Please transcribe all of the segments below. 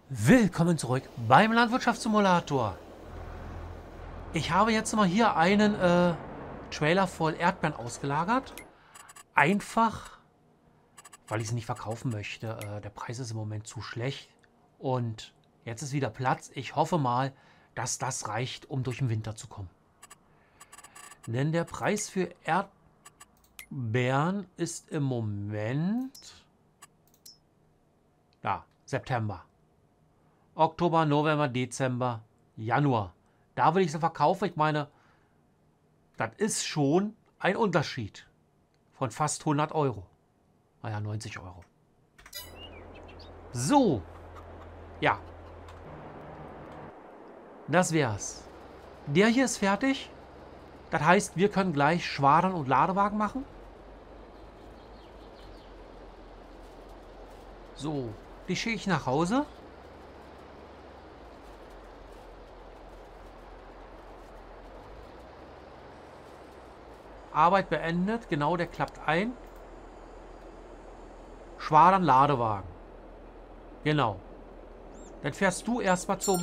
Willkommen zurück beim Landwirtschaftssimulator. Ich habe jetzt mal hier einen Trailer voll Erdbeeren ausgelagert. Einfach, weil ich sie nicht verkaufen möchte. Der Preis ist im Moment zu schlecht. Und jetzt ist wieder Platz. Ich hoffe mal, dass das reicht, um durch den Winter zu kommen. Denn der Preis für Erdbeeren ist im Moment... Ja, September. Oktober, November, Dezember, Januar. Da will ich sie verkaufen. Ich meine, das ist schon ein Unterschied von fast 100 Euro. Naja, 90 Euro. So. Ja. Das wär's. Der hier ist fertig. Das heißt, wir können gleich Schwadern und Ladewagen machen. So. Die schicke ich nach Hause. Arbeit beendet. Genau, der klappt ein. Schwadern, Ladewagen. Genau. Dann fährst du erstmal zum...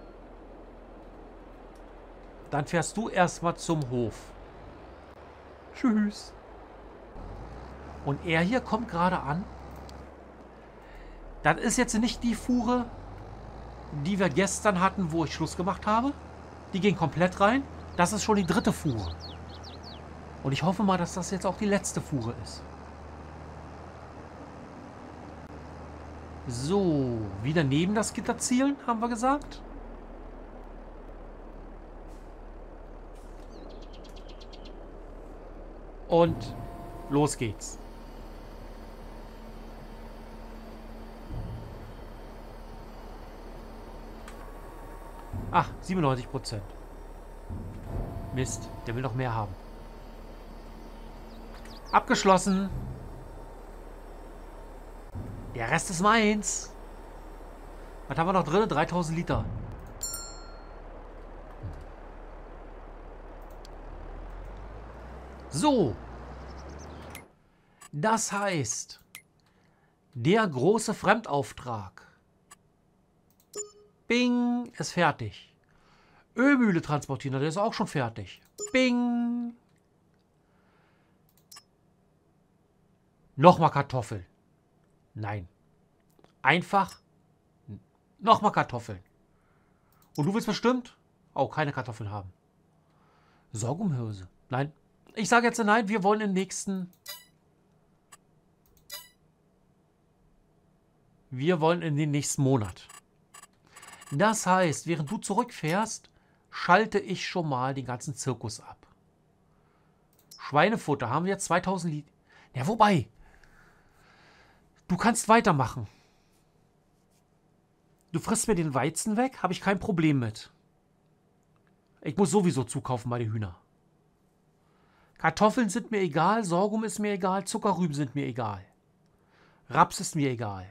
Hof. Tschüss. Und er hier kommt gerade an. Das ist jetzt nicht die Fuhre, die wir gestern hatten, wo ich Schluss gemacht habe. Die ging komplett rein. Das ist schon die dritte Fuhre. Und ich hoffe mal, dass das jetzt auch die letzte Fuhre ist. So, wieder neben das Gitter zielen, haben wir gesagt. Und los geht's. Ach, 97%. Mist, der will noch mehr haben. Abgeschlossen. Der Rest ist meins. Was haben wir noch drin? 3000 Liter. So. Das heißt, der große Fremdauftrag. Bing, ist fertig. Ölmühle transportieren, der ist auch schon fertig. Bing. Nochmal Kartoffeln. Nein. Einfach nochmal Kartoffeln. Und du willst bestimmt auch keine Kartoffeln haben. Sorghumhirse. Nein. Ich sage jetzt nein, wir wollen im nächsten... Wir wollen in den nächsten Monat. Das heißt, während du zurückfährst, schalte ich schon mal den ganzen Zirkus ab. Schweinefutter haben wir jetzt 2000 Liter. Ja, wobei... Du kannst weitermachen. Du frisst mir den Weizen weg, habe ich kein Problem mit. Ich muss sowieso zukaufen bei den Hühnern. Kartoffeln sind mir egal, Sorghum ist mir egal, Zuckerrüben sind mir egal. Raps ist mir egal.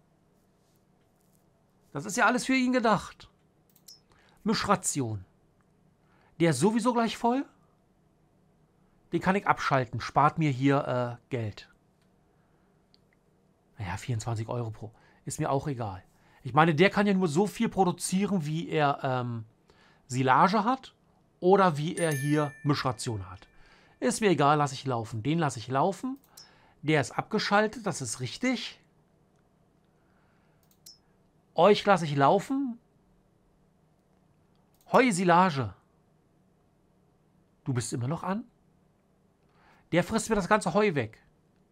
Das ist ja alles für ihn gedacht. Mischration. Der ist sowieso gleich voll. Den kann ich abschalten, spart mir hier Geld. Naja, 24 Euro pro. Ist mir auch egal. Ich meine, der kann ja nur so viel produzieren, wie er Silage hat oder wie er hier Mischration hat. Ist mir egal, lasse ich laufen. Den lasse ich laufen. Der ist abgeschaltet, das ist richtig. Euch lasse ich laufen. Heu, Silage. Du bist immer noch an? Der frisst mir das ganze Heu weg.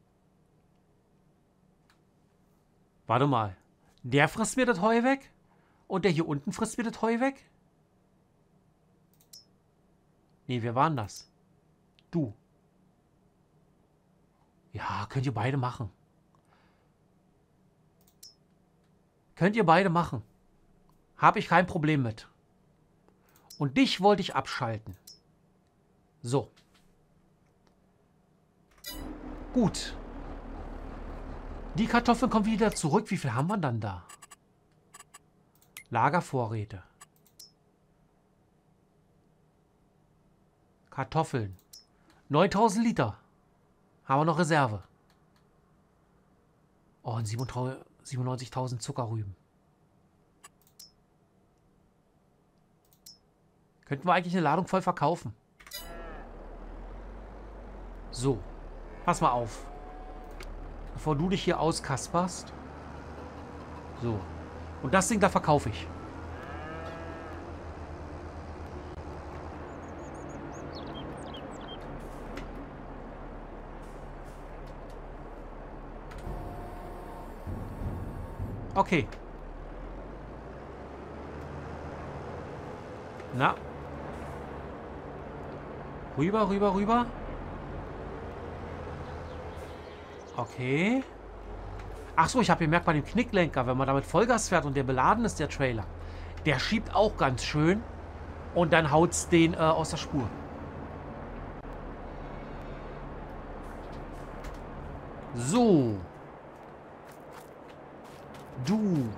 Warte mal. Der frisst mir das Heu weg? Und der hier unten frisst mir das Heu weg? Nee, wer war denn das? Du. Ja, könnt ihr beide machen. Könnt ihr beide machen. Habe ich kein Problem mit. Und dich wollte ich abschalten. So. Gut. Die Kartoffeln kommen wieder zurück. Wie viel haben wir dann da? Lagervorräte. Kartoffeln. 9000 Liter. Haben wir noch Reserve. Oh, und 97.000 Zuckerrüben. Könnten wir eigentlich eine Ladung voll verkaufen. So. Pass mal auf. Bevor du dich hier auskasperst. So. Und das Ding, da verkaufe ich. Okay. Na. Rüber, rüber, rüber. Okay. Ach so, ich habe gemerkt, bei dem Knicklenker, wenn man damit Vollgas fährt und der beladen ist, der Trailer, der schiebt auch ganz schön und dann haut's den aus der Spur. So. Du.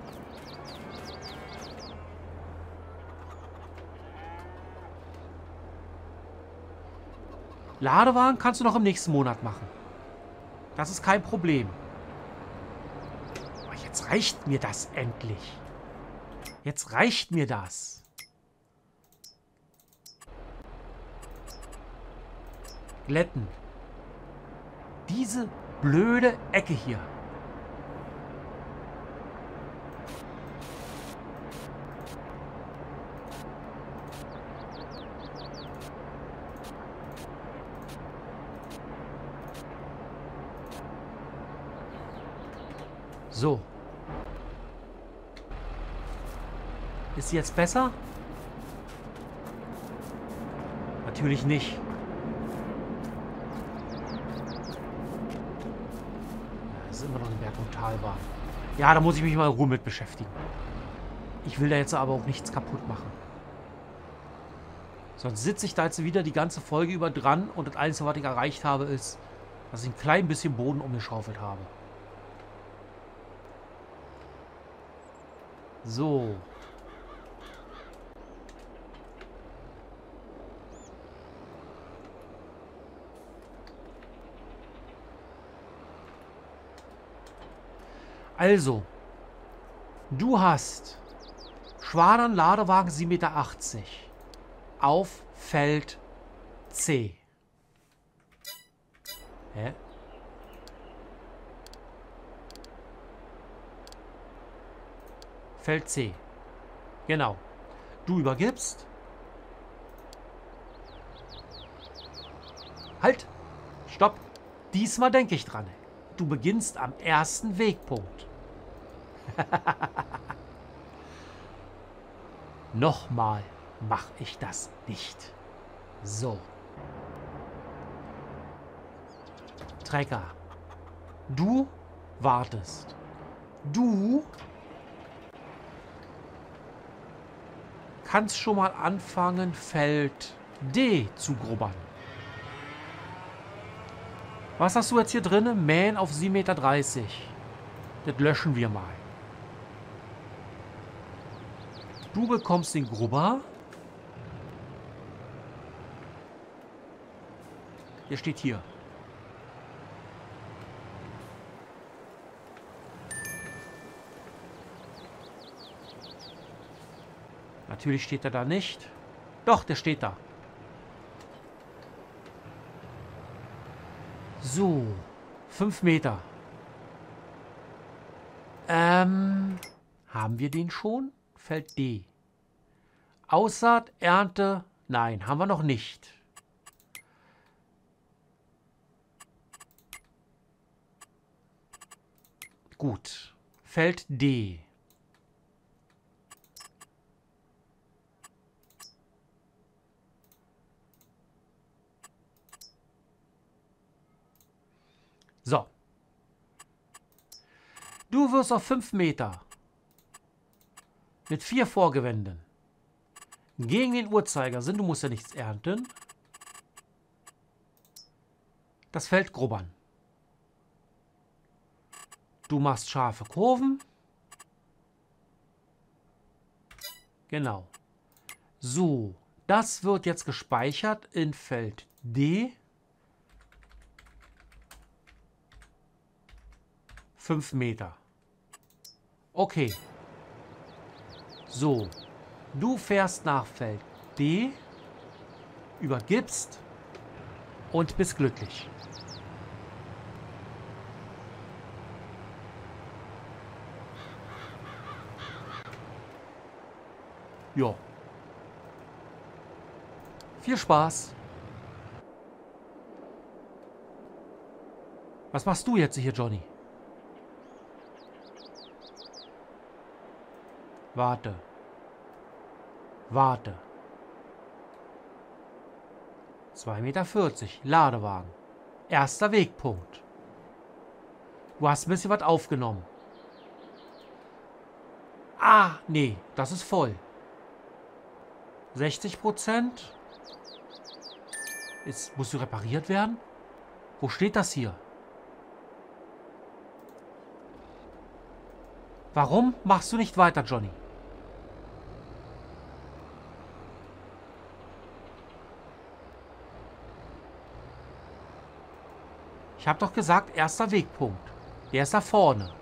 Ladewagen kannst du noch im nächsten Monat machen. Das ist kein Problem. Aber jetzt reicht mir das endlich. Jetzt reicht mir das. Glätten. Diese blöde Ecke hier. So. Ist sie jetzt besser? Natürlich nicht. Das ist immer noch eine Berg- und Talbahn. Ja, da muss ich mich mal in Ruhe mit beschäftigen. Ich will da jetzt aber auch nichts kaputt machen. Sonst sitze ich da jetzt wieder die ganze Folge über dran und das Einzige, was ich erreicht habe, ist, dass ich ein klein bisschen Boden umgeschaufelt habe. So. Also. Du hast Schwadern Ladewagen 7,80 Meter auf Feld C. Hä? Feld C. Genau. Du übergibst. Halt! Stopp! Diesmal denke ich dran. Du beginnst am ersten Wegpunkt. Nochmal mache ich das nicht. So. Trecker. Du wartest. Du kannst schon mal anfangen, Feld D zu grubbern. Was hast du jetzt hier drin? Mähen auf 7,30 Meter. Das löschen wir mal. Du bekommst den Grubber. Der steht hier. Natürlich steht er da nicht. Doch, der steht da. So. 5 Meter. Haben wir den schon? Feld D. Aussaat, Ernte. Nein, haben wir noch nicht. Gut. Feld D. So. Du wirst auf 5 Meter mit 4 Vorgewänden gegen den Uhrzeigersinn, du musst ja nichts ernten, das Feld grubbern. Du machst scharfe Kurven. Genau. So, das wird jetzt gespeichert in Feld D. 5 Meter. Okay. So, du fährst nach Feld D, übergibst und bist glücklich. Jo. Viel Spaß. Was machst du jetzt hier, Johnny? Warte. Warte. 2,40 Meter. Ladewagen. Erster Wegpunkt. Du hast ein bisschen was aufgenommen. Ah, nee, das ist voll. 60%. Jetzt musst du repariert werden. Wo steht das hier? Warum machst du nicht weiter, Johnny? Ich habe doch gesagt, erster Wegpunkt. Der ist da vorne.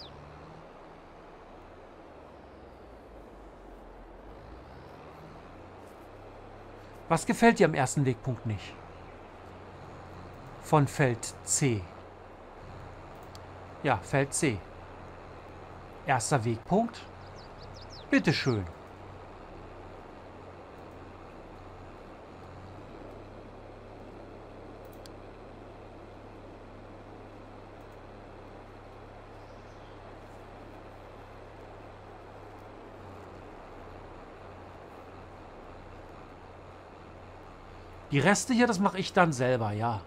Was gefällt dir am ersten Wegpunkt nicht? Von Feld C. Ja, Feld C. Erster Wegpunkt. Bitteschön. Die Reste hier, das mache ich dann selber, ja.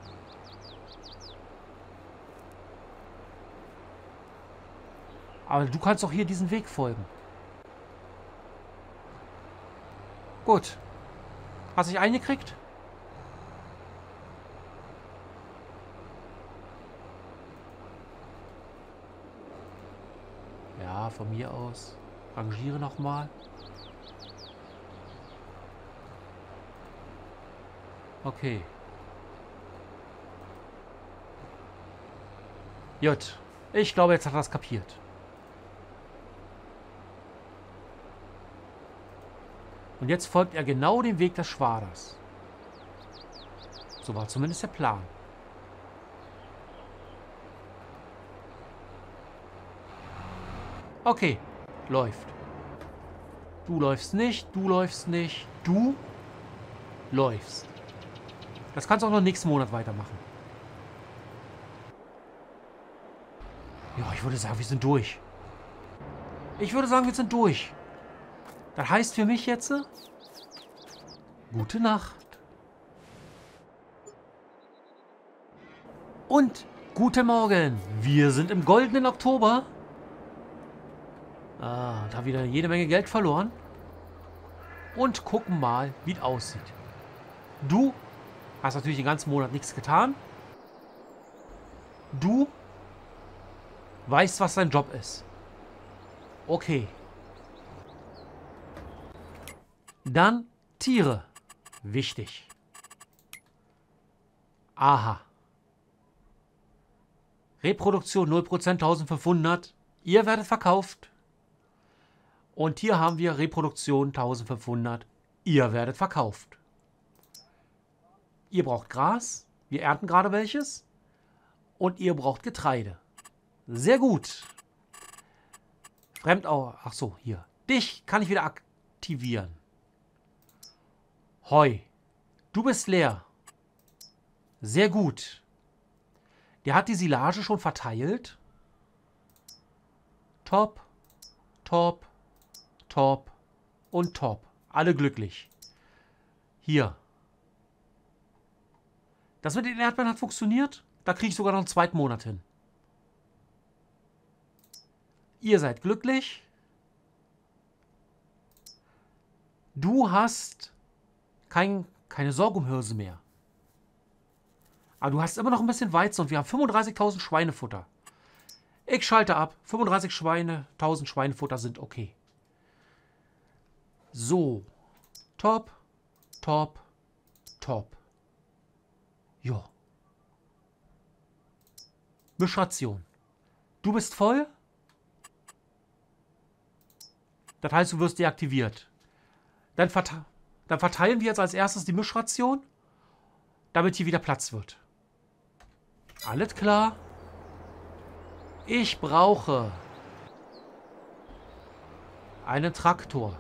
Aber du kannst auch hier diesen Weg folgen. Gut. Hast du dich eingekriegt? Ja, von mir aus. Rangiere nochmal. Okay. Gut. Ich glaube, jetzt hat er es kapiert. Und jetzt folgt er genau dem Weg des Schwaders. So war zumindest der Plan. Okay, läuft. Du läufst nicht, du läufst nicht, du läufst. Das kannst du auch noch nächsten Monat weitermachen. Ja, ich würde sagen, wir sind durch. Ich würde sagen, wir sind durch. Das heißt für mich jetzt, gute Nacht. Und guten Morgen. Wir sind im goldenen Oktober. Ah, und haben wieder jede Menge Geld verloren. Und gucken mal, wie es aussieht. Du hast natürlich den ganzen Monat nichts getan. Du weißt, was dein Job ist. Okay. Dann Tiere. Wichtig. Aha. Reproduktion 0%, 1500. Ihr werdet verkauft. Und hier haben wir Reproduktion 1500. Ihr werdet verkauft. Ihr braucht Gras. Wir ernten gerade welches. Und ihr braucht Getreide. Sehr gut. Ach so, hier. Dich kann ich wieder aktivieren. Heu. Du bist leer. Sehr gut. Der hat die Silage schon verteilt. Top, top, top und top. Alle glücklich. Hier. Das mit den Erdbeeren hat funktioniert. Da kriege ich sogar noch einen zweiten Monat hin. Ihr seid glücklich. Du hast keine Sorghumhirse mehr. Aber du hast immer noch ein bisschen Weizen und wir haben 35.000 Schweinefutter. Ich schalte ab. 35.000 Schweinefutter sind okay. So. Top, top, top. Jo. Mischration. Du bist voll. Das heißt, du wirst deaktiviert. Dann Dann verteilen wir jetzt als erstes die Mischration, damit hier wieder Platz wird. Alles klar. Ich brauche einen Traktor.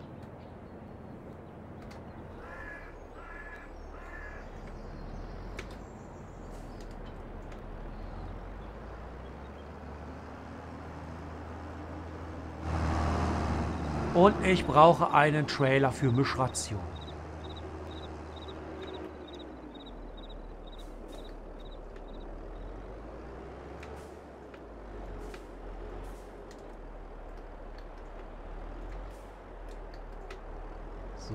Und ich brauche einen Trailer für Mischration. So.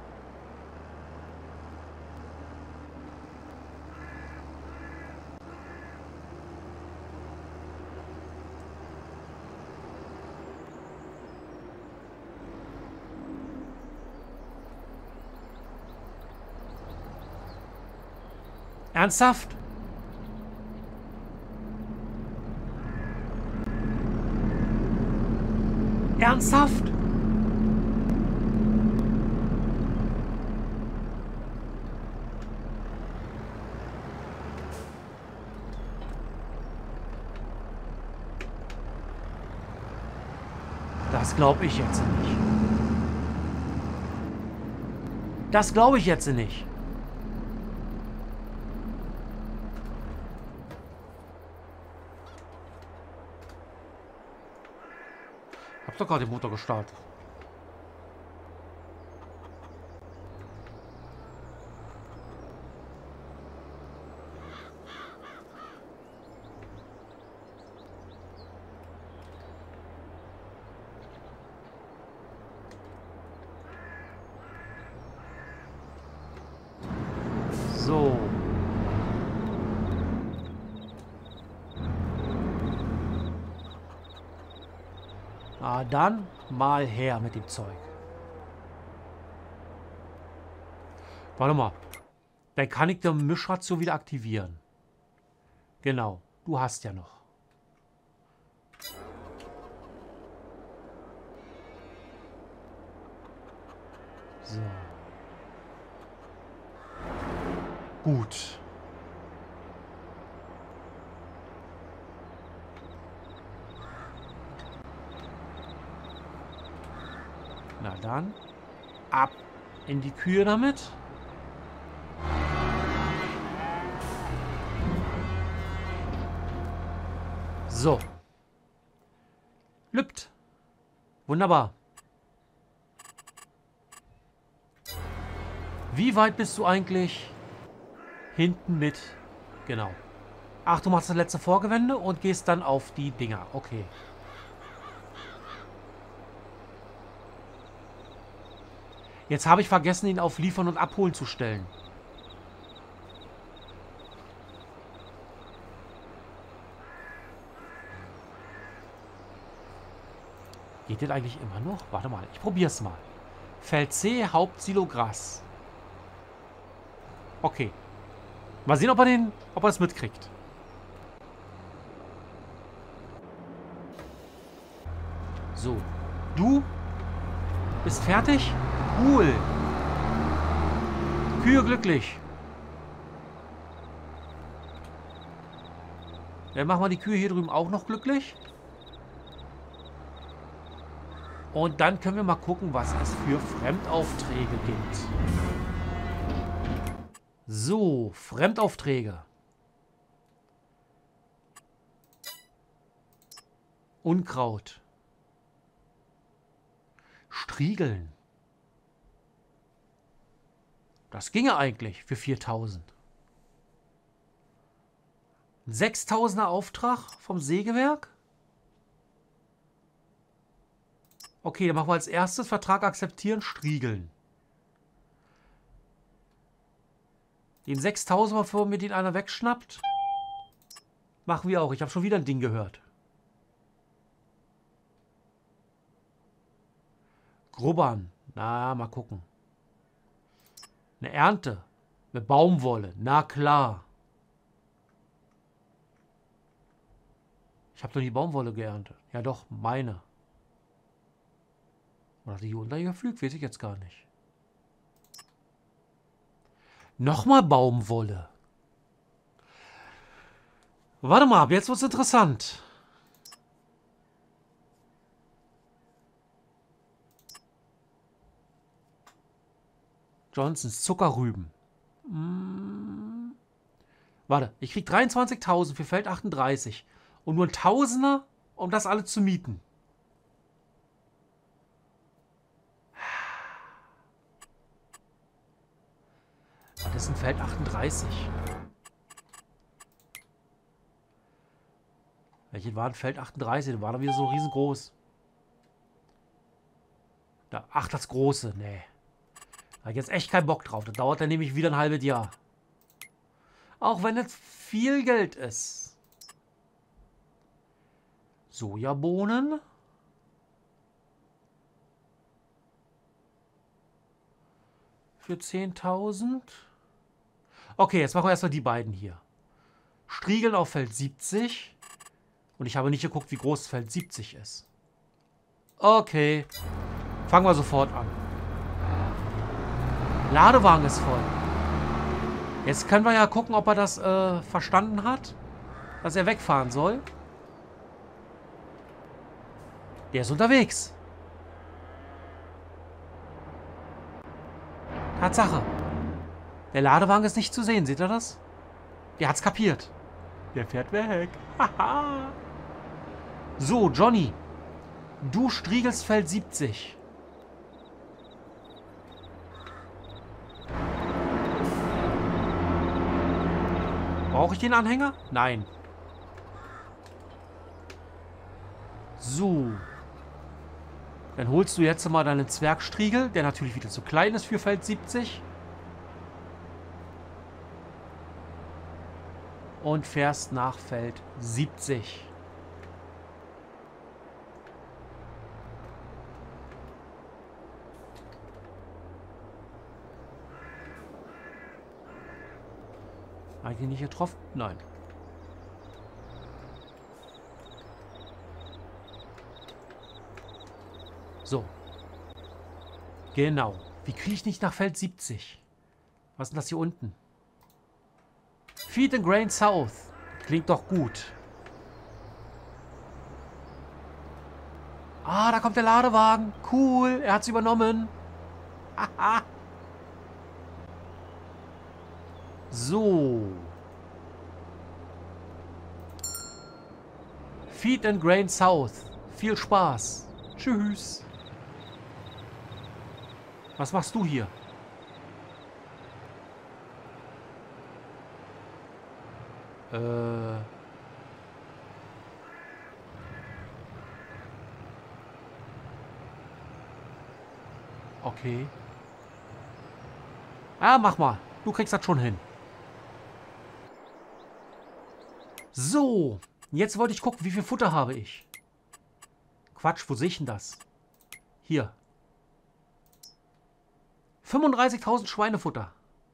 Ernsthaft? Ernsthaft? Das glaube ich jetzt nicht. Das glaube ich jetzt nicht. Ich hab doch gerade den Motor gestartet. So. Ah, dann mal her mit dem Zeug. Warte mal. Dann kann ich die Mischration wieder aktivieren. Genau. Du hast ja noch. So. Gut. Na dann, ab in die Kühe damit. So. Lübt. Wunderbar. Wie weit bist du eigentlich hinten mit? Genau. Ach, du machst das letzte Vorgewende und gehst dann auf die Dinger. Okay. Jetzt habe ich vergessen, ihn auf Liefern und Abholen zu stellen. Geht das eigentlich immer noch? Warte mal, ich probiere es mal. Feld C, Hauptsilo Gras. Okay. Mal sehen, ob er das mitkriegt. So. Du bist fertig? Cool. Kühe glücklich. Dann machen wir die Kühe hier drüben auch noch glücklich. Und dann können wir mal gucken, was es für Fremdaufträge gibt. So, Fremdaufträge. Unkraut. Striegeln. Das ginge eigentlich für 4.000. 6.000er Auftrag vom Sägewerk. Okay, dann machen wir als erstes Vertrag akzeptieren, Striegeln. Den 6.000, bevor mir den einer wegschnappt, machen wir auch. Ich habe schon wieder ein Ding gehört. Grubbern. Na, mal gucken. Eine Ernte. Mit Baumwolle. Na klar. Ich habe doch die Baumwolle geerntet. Ja doch, meine. Oder die Hyundai geflügt, weiß ich jetzt gar nicht. Nochmal Baumwolle. Warte mal, ab jetzt wird's interessant. Johnsons Zuckerrüben. Warte, ich krieg 23.000 für Feld 38. Und nur ein Tausender, um das alles zu mieten. Was ist ein Feld 38? Welches war ein Feld 38? Das war da wieder so riesengroß. Da, ach, das große. Nee. Da habe ich jetzt echt keinen Bock drauf. Das dauert dann nämlich wieder ein halbes Jahr. Auch wenn es viel Geld ist. Sojabohnen. Für 10.000. Okay, jetzt machen wir erstmal die beiden hier. Striegeln auf Feld 70. Und ich habe nicht geguckt, wie groß Feld 70 ist. Okay. Fangen wir sofort an. Ladewagen ist voll. Jetzt können wir ja gucken, ob er das verstanden hat, dass er wegfahren soll. Der ist unterwegs. Tatsache. Der Ladewagen ist nicht zu sehen. Seht ihr das? Der hat's kapiert. Der fährt weg. Haha. So, Johnny. Du striegelst Feld 70. Brauche ich den Anhänger? Nein. So. Dann holst du jetzt mal deinen Zwergstriegel, der natürlich wieder zu klein ist für Feld 70. Und fährst nach Feld 70. Eigentlich nicht getroffen? Nein. So. Genau. Wie kriege ich nicht nach Feld 70? Was ist denn das hier unten? Feed and Grain South. Klingt doch gut. Ah, da kommt der Ladewagen. Cool. Er hat's übernommen. Haha. So. Feed and Grain South. Viel Spaß. Tschüss. Was machst du hier? Okay. Ah, mach mal. Du kriegst das schon hin. So. Jetzt wollte ich gucken, wie viel Futter habe ich. Quatsch, wo sehe ich denn das? Hier. 35.000 Schweinefutter.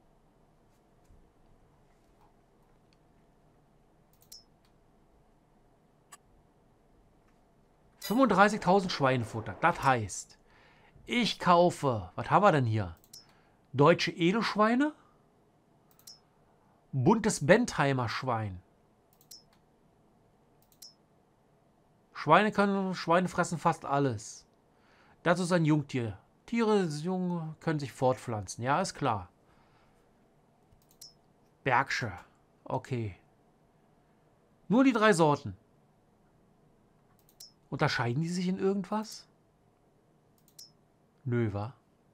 Schweinefutter. Das heißt, ich kaufe, was haben wir denn hier? Deutsche Edelschweine. Buntes Bentheimer Schwein. Schweine fressen fast alles. Das ist ein Jungtier. Tiere jung können sich fortpflanzen. Ja, ist klar. Bergsche. Okay. Nur die 3 Sorten. Unterscheiden die sich in irgendwas? Nö, wa?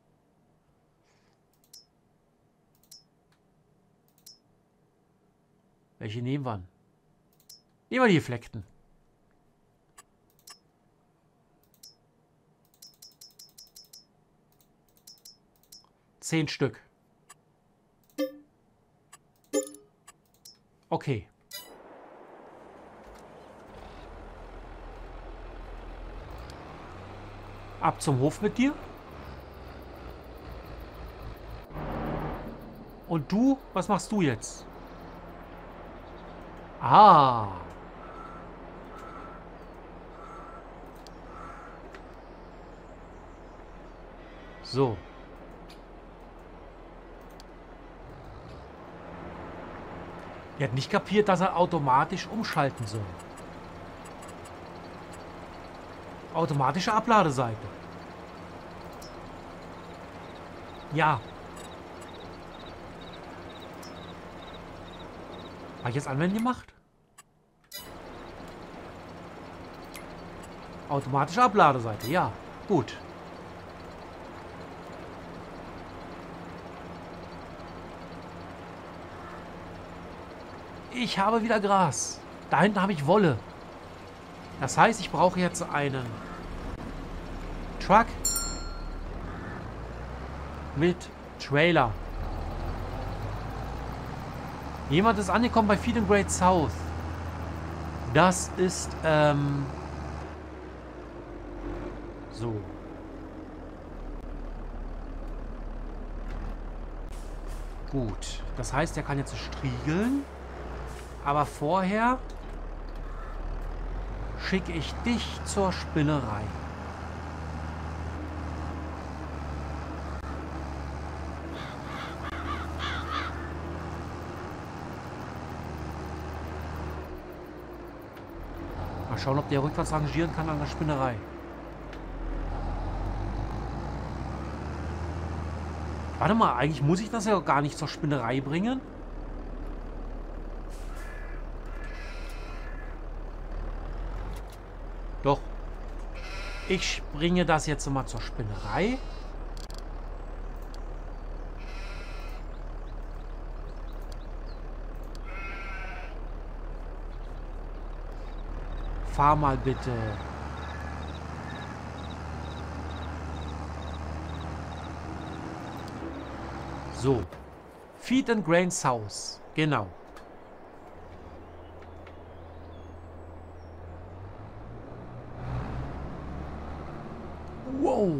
Welche nehmen wir? Nehmen wir die Gefleckten. Zehn Stück. Okay. Ab zum Hof mit dir. Und du, was machst du jetzt? Ah. So. Er hat nicht kapiert, dass er automatisch umschalten soll. Automatische Abladeseite. Ja. Habe ich jetzt Anwenden gemacht? Automatische Abladeseite, ja. Gut. Ich habe wieder Gras. Da hinten habe ich Wolle. Das heißt, ich brauche jetzt einen Truck mit Trailer. Jemand ist angekommen bei Feed and Great South. Das ist, so. Gut. Das heißt, er kann jetzt striegeln. Aber vorher schicke ich dich zur Spinnerei. Mal schauen, ob der rückwärts rangieren kann an der Spinnerei. Warte mal, eigentlich muss ich das ja gar nicht zur Spinnerei bringen. Doch. Ich bringe das jetzt mal zur Spinnerei. Fahr mal bitte. So. Feed and Grain South. Genau. Wow.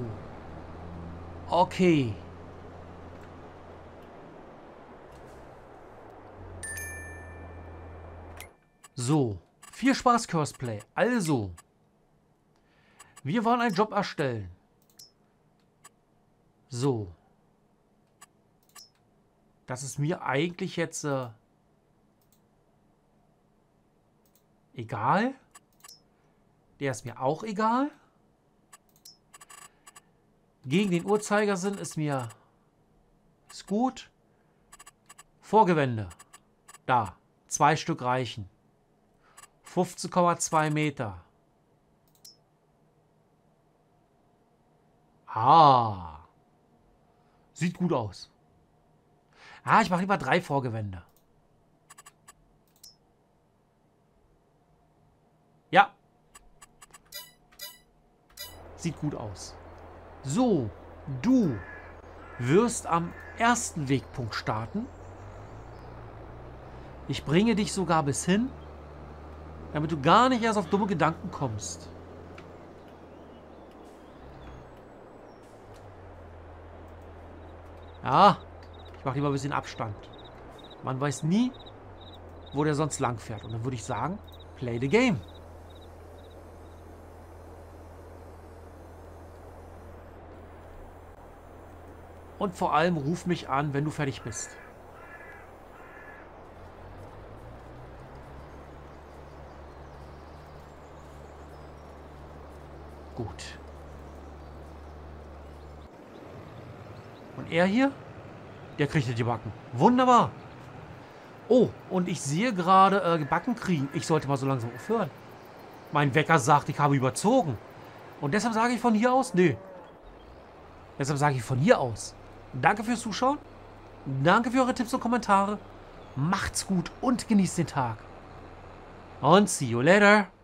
Okay. So. Viel Spaß, Curseplay. Also. Wir wollen einen Job erstellen. So. Das ist mir eigentlich jetzt egal. Der ist mir auch egal. Gegen den Uhrzeigersinn ist gut. Vorgewände. Da. 2 Stück reichen. 15,2 Meter. Ah. Sieht gut aus. Ah, ich mache lieber 3 Vorgewände. Ja. Sieht gut aus. So, du wirst am ersten Wegpunkt starten. Ich bringe dich sogar bis hin, damit du gar nicht erst auf dumme Gedanken kommst. Ja, ich mache lieber ein bisschen Abstand. Man weiß nie, wo der sonst lang fährt. Und dann würde ich sagen, play the game. Und vor allem ruf mich an, wenn du fertig bist. Gut. Und er hier? Der kriegt die Backen. Wunderbar. Oh, und ich sehe gerade Backen kriegen. Ich sollte mal so langsam aufhören. Mein Wecker sagt, ich habe überzogen. Und deshalb sage ich von hier aus, nö. Deshalb sage ich von hier aus. Danke fürs Zuschauen. Danke für eure Tipps und Kommentare. Macht's gut und genießt den Tag. Und see you later.